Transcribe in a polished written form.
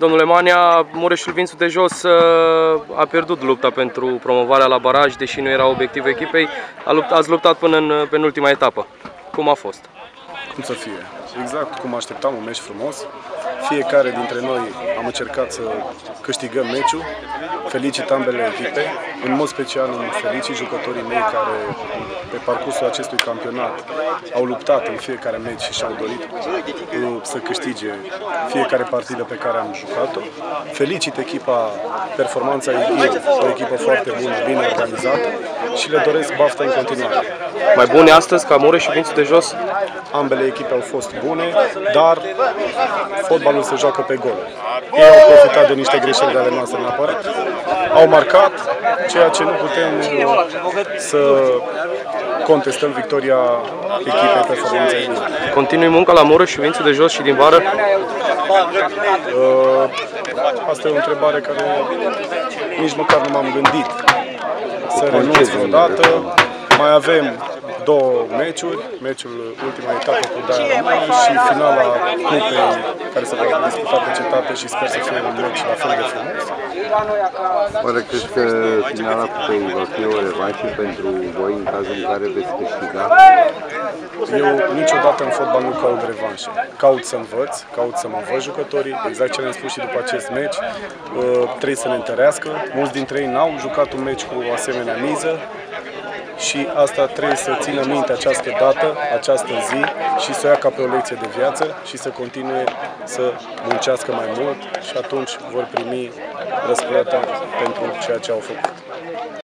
Domnule Manea, Mureșul Vințu de Jos a pierdut lupta pentru promovarea la baraj, deși nu era obiectivul echipei. Ați luptat până în penultima etapă. Cum a fost? Cum să fie? Exact cum așteptam, un meci frumos. Fiecare dintre noi am încercat să câștigăm meciul. Felicit ambele echipe, în mod special îmi felicit jucătorii mei care pe parcursul acestui campionat au luptat în fiecare meci și și-au dorit să câștige fiecare partidă pe care am jucat-o. Felicit echipa Performanța Ighiu, o echipă foarte bună, bine organizată și le doresc baftă în continuare. Mai bune astăzi ca Mureș și Vințu de Jos? Ambele echipe au fost bune, dar fotbalul se joacă pe goluri. Ei au profitat de niște greșeli ale noastre în apărat, au marcat, ceea ce nu putem să contestăm victoria echipei Performanța Ighiu. Continui munca la Mureș și Vințu de Jos și din vară? Asta e o întrebare care nici măcar nu m-am gândit să renunț vreodată. Mai avem două meciuri, ultima etapă cu Daia România și finala cupei care se va disputa pe cetate și sper să fie un meci la fel de frumos. Oare crezi că finala cupei va fi o revanșă pentru voi în cazul în care veți câștiga? Eu niciodată în fotbal nu caut revanșe. Caut să învăț, caut să mă învăț jucătorii, exact ce le-am spus și după acest meci. Trebuie să ne întărească. Mulți dintre ei n-au jucat un meci cu o asemenea miză. Și asta trebuie să țină minte această dată, această zi și să o ia ca pe o lecție de viață și să continue să muncească mai mult și atunci vor primi răsplata pentru ceea ce au făcut.